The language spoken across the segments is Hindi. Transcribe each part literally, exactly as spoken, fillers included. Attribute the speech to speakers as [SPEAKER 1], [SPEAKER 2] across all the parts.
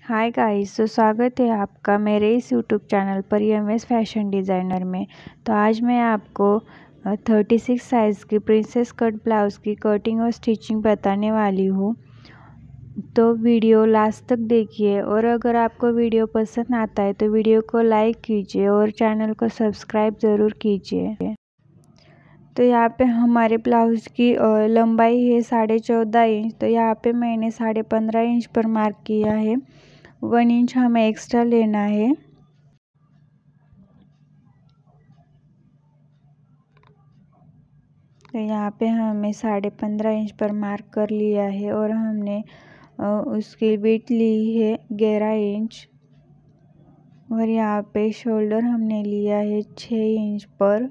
[SPEAKER 1] हाय गाइस, तो स्वागत है आपका मेरे इस यूट्यूब चैनल पर एम एस फैशन डिज़ाइनर में। तो आज मैं आपको थर्टी सिक्स साइज़ की प्रिंसेस कट ब्लाउज़ की कटिंग और स्टिचिंग बताने वाली हूँ। तो वीडियो लास्ट तक देखिए, और अगर आपको वीडियो पसंद आता है तो वीडियो को लाइक कीजिए और चैनल को सब्सक्राइब ज़रूर कीजिए। तो यहाँ पे हमारे ब्लाउज़ की लंबाई है साढ़े चौदह इंच। तो यहाँ पे मैंने साढ़े पंद्रह इंच पर मार्क किया है। वन इंच हमें एक्स्ट्रा लेना है। तो यहाँ पे हमें साढ़े पंद्रह इंच पर मार्क कर लिया है और हमने उसकी विड्थ ली है ग्यारह इंच। और यहाँ पे शोल्डर हमने लिया है छः इंच पर।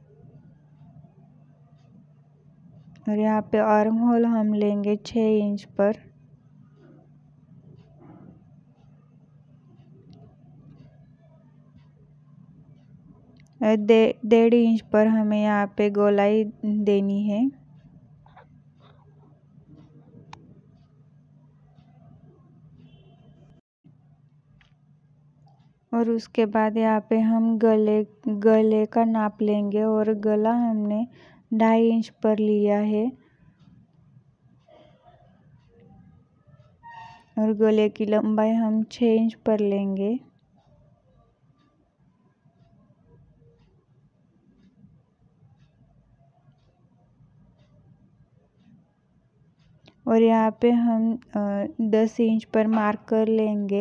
[SPEAKER 1] और यहाँ पे आर्म होल हम लेंगे छः इंच पर। दे डेढ़ इंच पर हमें यहाँ पे गोलाई देनी है। और उसके बाद यहाँ पे हम गले गले का नाप लेंगे और गला हमने ढाई इंच पर लिया है। और गले की लंबाई हम छः इंच पर लेंगे। और यहाँ पे हम दस इंच पर मार्क कर लेंगे।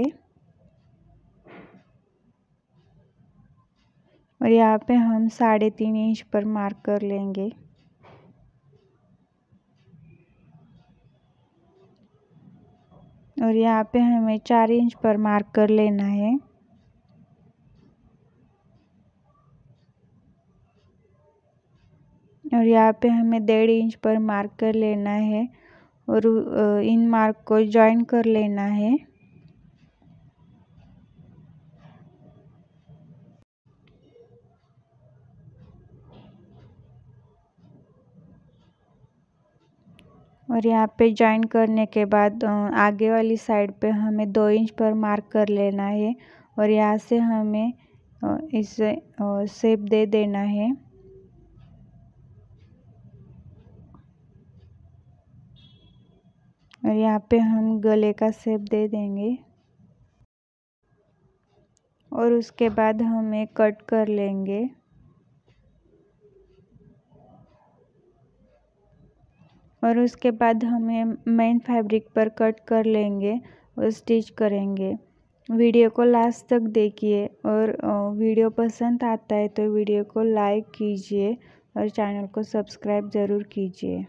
[SPEAKER 1] और यहाँ पे हम साढ़े तीन इंच पर मार्क कर लेंगे। और यहाँ पे हमें चार इंच पर मार्क कर लेना है। और यहाँ पे हमें डेढ़ इंच पर मार्क कर लेना है और इन मार्क को जॉइन कर लेना है। और यहाँ पे जॉइन करने के बाद आगे वाली साइड पे हमें दो इंच पर मार्क कर लेना है। और यहाँ से हमें इसे शेप दे देना है। और यहाँ पे हम गले का शेप दे देंगे। और उसके बाद हमें कट कर लेंगे। और उसके बाद हमें मेन फैब्रिक पर कट कर लेंगे और स्टिच करेंगे। वीडियो को लास्ट तक देखिए, और वीडियो पसंद आता है तो वीडियो को लाइक कीजिए और चैनल को सब्सक्राइब ज़रूर कीजिए।